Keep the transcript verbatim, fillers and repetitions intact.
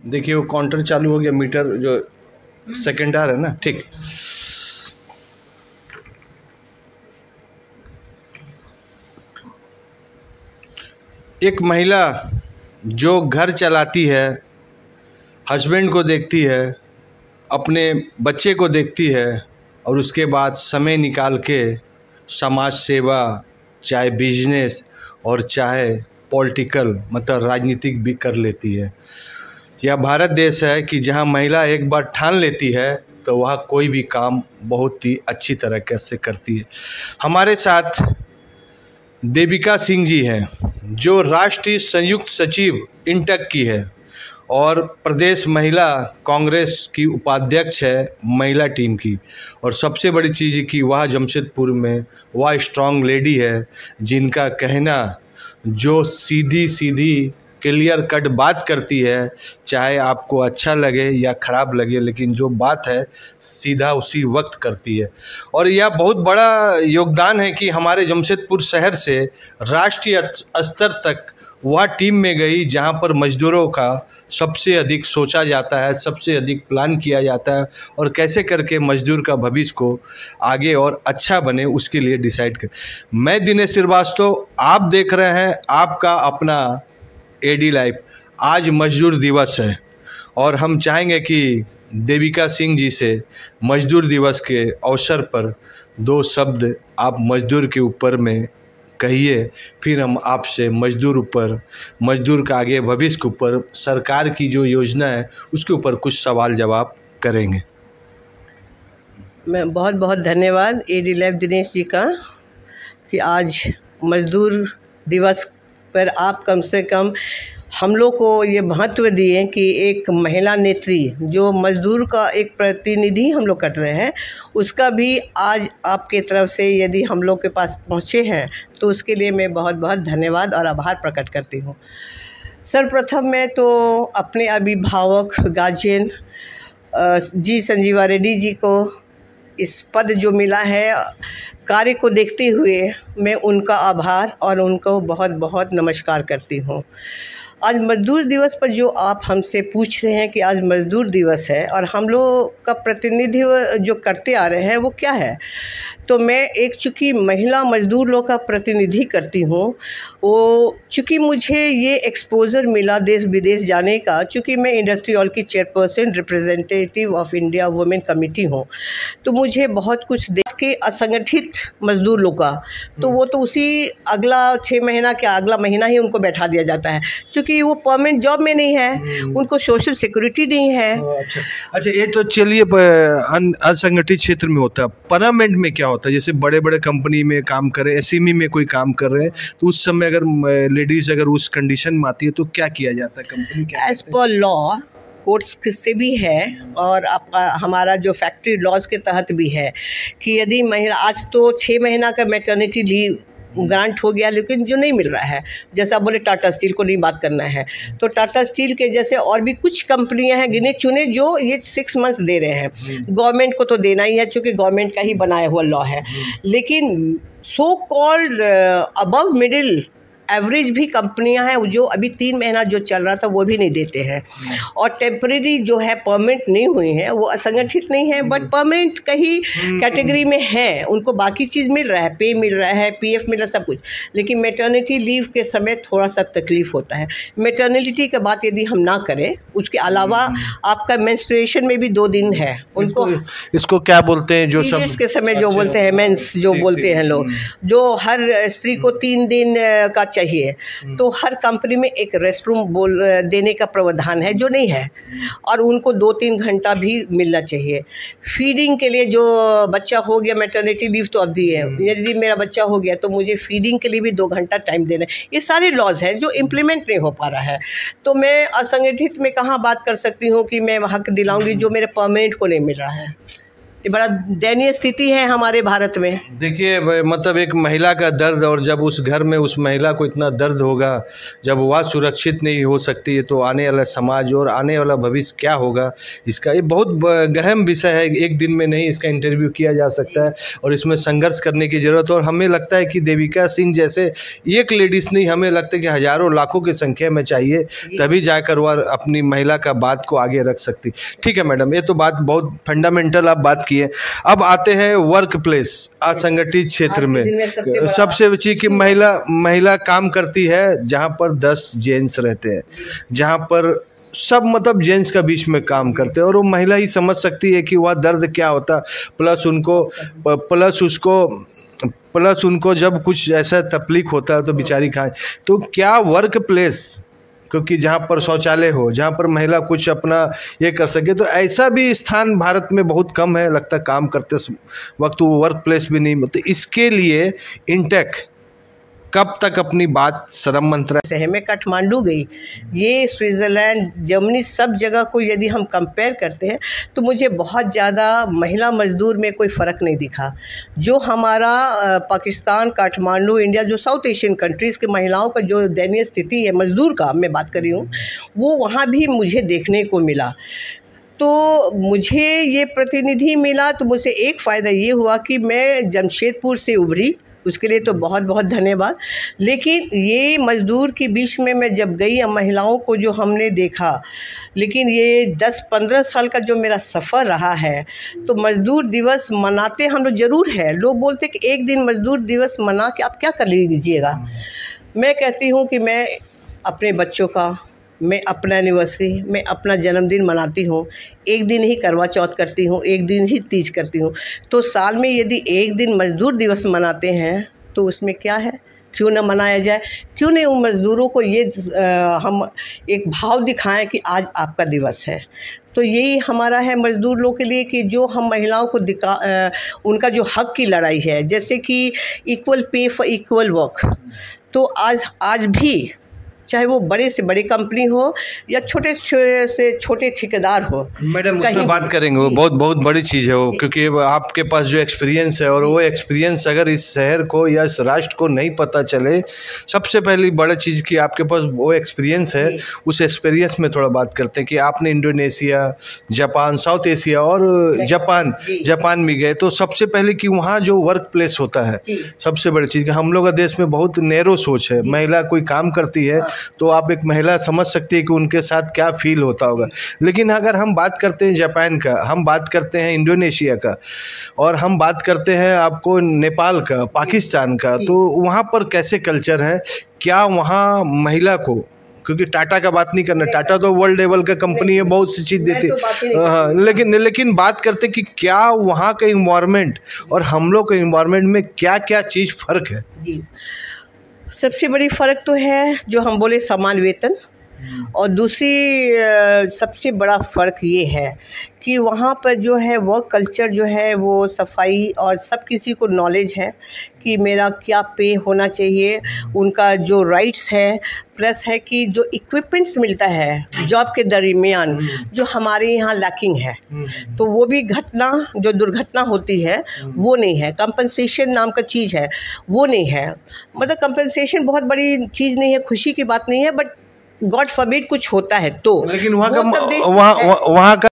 देखिए वो काउंटर चालू हो गया, मीटर जो सेकेंडर है ना, ठीक। एक महिला जो घर चलाती है, हस्बैंड को देखती है, अपने बच्चे को देखती है और उसके बाद समय निकाल के समाज सेवा, चाहे बिजनेस और चाहे पॉलिटिकल मतलब राजनीतिक भी कर लेती है। यह भारत देश है कि जहां महिला एक बार ठान लेती है तो वह कोई भी काम बहुत ही अच्छी तरह से करती है। हमारे साथ देविका सिंह जी हैं जो राष्ट्रीय संयुक्त सचिव इंटक की है और प्रदेश महिला कांग्रेस की उपाध्यक्ष है महिला टीम की। और सबसे बड़ी चीज़ कि वह जमशेदपुर में वह स्ट्रांग लेडी है जिनका कहना जो सीधी सीधी क्लियर कट बात करती है, चाहे आपको अच्छा लगे या ख़राब लगे, लेकिन जो बात है सीधा उसी वक्त करती है। और यह बहुत बड़ा योगदान है कि हमारे जमशेदपुर शहर से राष्ट्रीय स्तर तक वह टीम में गई जहां पर मजदूरों का सबसे अधिक सोचा जाता है, सबसे अधिक प्लान किया जाता है और कैसे करके मजदूर का भविष्य को आगे और अच्छा बने उसके लिए डिसाइड कर। मैं दिनेश श्रीवास्तव, आप देख रहे हैं आपका अपना एडी लाइव। आज मजदूर दिवस है और हम चाहेंगे कि देविका सिंह जी से मजदूर दिवस के अवसर पर दो शब्द आप मजदूर के ऊपर में कहिए, फिर हम आपसे मजदूर ऊपर, मजदूर का आगे भविष्य के ऊपर, सरकार की जो योजना है उसके ऊपर कुछ सवाल जवाब करेंगे। मैं बहुत बहुत धन्यवाद एडी लाइव दिनेश जी का कि आज मजदूर दिवस पर आप कम से कम हम लोग को ये महत्व दिए कि एक महिला नेत्री जो मजदूर का एक प्रतिनिधि हम लोग कर रहे हैं, उसका भी आज आपके तरफ से यदि हम लोग के पास पहुँचे हैं तो उसके लिए मैं बहुत बहुत धन्यवाद और आभार प्रकट करती हूँ। सर्वप्रथम मैं तो अपने अभिभावक गार्जियन जी संजीवा रेड्डी जी को इस पद जो मिला है कार्य को देखते हुए मैं उनका आभार और उनको बहुत बहुत नमस्कार करती हूँ। आज मजदूर दिवस पर जो आप हमसे पूछ रहे हैं कि आज मजदूर दिवस है और हम लोग का प्रतिनिधित्व जो करते आ रहे हैं वो क्या है, तो मैं एक चूँकि महिला मजदूर लोग का प्रतिनिधि करती हूँ, वो चूँकि मुझे ये एक्सपोज़र मिला देश विदेश जाने का, चूँकि मैं इंडस्ट्री हॉल की chairperson representative of India women committee हूँ, तो मुझे बहुत कुछ देश के असंगठित मजदूर लोग का, तो वो तो उसी अगला छः महीना क्या अगला महीना ही उनको बैठा दिया जाता है, क्योंकि वो परमानेंट जॉब में नहीं है, उनको सोशल सिक्योरिटी नहीं है। अच्छा अच्छा, ये तो चलिए असंगठित क्षेत्र में होता है। परमानेंट में क्या होता है? जैसे बड़े बड़े कंपनी में काम करे, एसएमई में कोई काम कर रहे हैं, तो उस समय अगर लेडीज अगर उस कंडीशन में आती है तो क्या किया जाता है? कंपनी क्या एज पर लॉ कोर्ट्स से भी है और आपका हमारा जो फैक्ट्री लॉज के तहत भी है कि यदि महिला, आज तो छः महीना का मैटरनिटी लीव ग्रांट हो गया, लेकिन जो नहीं मिल रहा है, जैसा बोले टाटा स्टील को नहीं बात करना है, तो टाटा स्टील के जैसे और भी कुछ कंपनियां हैं गिने चुने जो ये सिक्स मंथ्स दे रहे हैं। गवर्नमेंट को तो देना ही है क्योंकि गवर्नमेंट का ही बनाया हुआ लॉ है, लेकिन so called above middle average भी कंपनियां हैं जो अभी तीन महीना जो चल रहा था वो भी नहीं देते हैं, और टेम्परेरी जो है परमानेंट नहीं हुई है, वो असंगठित नहीं है बट परमानेंट कहीं कैटेगरी में है, उनको बाकी चीज़ मिल रहा है, पे मिल रहा है, पीएफ मिल रहा है, सब कुछ, लेकिन मैटरनिटी लीव के समय थोड़ा सा तकलीफ होता है। मैटरनिटी के बात यदि हम ना करें, उसके अलावा आपका मेंस्ट्रुएशन में भी दो दिन है उनको, इसको क्या बोलते हैं जो सब के समय जो बोलते हैं मेंस जो बोलते हैं लोग, जो हर स्त्री को तीन दिन का चाहिए, तो हर कंपनी में एक रेस्ट रूम बोल देने का प्रावधान है जो नहीं है, और उनको दो तीन घंटा भी मिलना चाहिए। फीडिंग के लिए जो बच्चा हो गया, मैटरनिटी लीव तो अवधि है, यदि मेरा बच्चा हो गया तो मुझे फीडिंग के लिए भी दो घंटा टाइम देना है। ये सारे लॉज हैं जो इम्प्लीमेंट नहीं हो पा रहा है, तो मैं असंगठित में कहाँ बात कर सकती हूँ कि मैं हक दिलाऊंगी जो मेरे परमानेंट को नहीं मिल रहा है। ये बड़ा दयनीय स्थिति है हमारे भारत में। देखिए, मतलब एक महिला का दर्द, और जब उस घर में उस महिला को इतना दर्द होगा, जब वह सुरक्षित नहीं हो सकती है, तो आने वाला समाज और आने वाला भविष्य क्या होगा, इसका ये बहुत गहन विषय है। एक दिन में नहीं इसका इंटरव्यू किया जा सकता है और इसमें संघर्ष करने की ज़रूरत है। और हमें लगता है कि देविका सिंह जैसे एक लेडीज़ नहीं, हमें लगता है कि हज़ारों लाखों की संख्या में चाहिए, तभी जाकर वह अपनी महिला का बात को आगे रख सकती। ठीक है मैडम, ये तो बात बहुत फंडामेंटल आप बात की है। अब आते हैं वर्क प्लेस, असंगठित क्षेत्र में सबसे बची कि महिला महिला काम करती है जहां पर दस जेंट्स रहते हैं, जहां पर सब मतलब जेंट्स का बीच में काम करते हैं, और वो महिला ही समझ सकती है कि वह दर्द क्या होता, प्लस उनको प्लस उसको प्लस उनको जब कुछ ऐसा तकलीफ होता है तो बेचारी खाए। तो क्या वर्क प्लेस, क्योंकि जहाँ पर शौचालय हो, जहाँ पर महिला कुछ अपना ये कर सके, तो ऐसा भी स्थान भारत में बहुत कम है, लगता है काम करते वक्त वो वर्क प्लेस भी नहीं। तो इसके लिए इंटेक कब तक अपनी बात श्रम मंत्रालय से है। मैं काठमांडू गई, ये स्विट्ज़रलैंड, जर्मनी, सब जगह को यदि हम कंपेयर करते हैं तो मुझे बहुत ज़्यादा महिला मजदूर में कोई फ़र्क नहीं दिखा। जो हमारा पाकिस्तान, काठमांडू, इंडिया, जो साउथ एशियन कंट्रीज़ के महिलाओं का जो दयनीय स्थिति है मजदूर का, मैं बात कर रही हूँ, वो वहाँ भी मुझे देखने को मिला। तो मुझे ये प्रतिनिधि मिला तो मुझे एक फ़ायदा ये हुआ कि मैं जमशेदपुर से उभरी, उसके लिए तो बहुत बहुत धन्यवाद। लेकिन ये मज़दूर के बीच में मैं जब गई, महिलाओं को जो हमने देखा, लेकिन ये दस पंद्रह साल का जो मेरा सफ़र रहा है, तो मज़दूर दिवस मनाते हम लोग ज़रूर है। लोग बोलते कि एक दिन मज़दूर दिवस मना के आप क्या कर लीजिएगा। मैं कहती हूँ कि मैं अपने बच्चों का, मैं अपना एनिवर्सरी, मैं अपना जन्मदिन मनाती हूँ, एक दिन ही करवा चौथ करती हूँ, एक दिन ही तीज करती हूँ। तो साल में यदि एक दिन मज़दूर दिवस मनाते हैं तो उसमें क्या है, क्यों न मनाया जाए। क्यों नहीं उन मज़दूरों को ये आ, हम एक भाव दिखाएं कि आज आपका दिवस है। तो यही हमारा है मज़दूर लोग के लिए कि जो हम महिलाओं को दिखा, आ, उनका जो हक़ की लड़ाई है, जैसे कि equal pay for equal work, तो आज आज भी चाहे वो बड़े से बड़ी कंपनी हो या छोटे से छोटे ठेकेदार हो। मैडम उसमें बात करेंगे, वो बहुत बहुत बड़ी चीज़ है वो, क्योंकि आपके पास जो एक्सपीरियंस है, और वो एक्सपीरियंस अगर इस शहर को या इस राष्ट्र को नहीं पता चले, सबसे पहली बड़ी चीज़ कि आपके पास वो एक्सपीरियंस है, उस एक्सपीरियंस में थोड़ा बात करते हैं कि आपने इंडोनेशिया, जापान, साउथ एशिया और जापान जापान में गए, तो सबसे पहले कि वहाँ जो वर्क प्लेस होता है, सबसे बड़ी चीज़, हम लोग का देश में बहुत नैरो सोच है। महिला कोई काम करती है तो आप एक महिला समझ सकती है कि उनके साथ क्या फील होता होगा। लेकिन अगर हम बात करते हैं जापान का, हम बात करते हैं इंडोनेशिया का, और हम बात करते हैं आपको नेपाल का, पाकिस्तान का, तो वहाँ पर कैसे कल्चर है, क्या वहाँ महिला को, क्योंकि टाटा का बात नहीं करना, टाटा तो वर्ल्ड लेवल का कंपनी है, बहुत सी चीज़ देती है, हाँ, लेकिन लेकिन बात करते कि क्या वहाँ का इन्वायरमेंट और हम लोग के इन्वायरमेंट में क्या क्या चीज़ फ़र्क है। जी, सबसे बड़ी फ़र्क तो है जो हम बोले समान वेतन, और दूसरी सबसे बड़ा फ़र्क ये है कि वहाँ पर जो है वर्क कल्चर जो है वो सफाई, और सब किसी को नॉलेज है कि मेरा क्या पे होना चाहिए, उनका जो राइट्स है, प्लस है कि जो इक्विपमेंट्स मिलता है जॉब के दरमियान जो हमारे यहाँ लैकिंग है, तो वो भी घटना जो दुर्घटना होती है वो नहीं है। कंपनसेशन नाम का चीज़ है वो नहीं है, मतलब कंपनसेशन बहुत बड़ी चीज़ नहीं है, खुशी की बात नहीं है, बट गॉड फॉरबिड कुछ होता है तो, लेकिन वहाँ का वहाँ वहाँ का